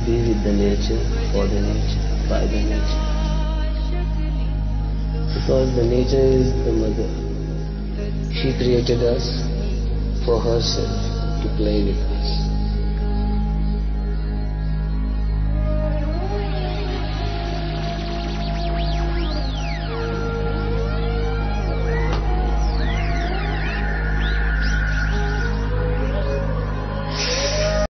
Be with the nature, for the nature, by the nature. Because the nature is the mother. She created us for herself to play with us.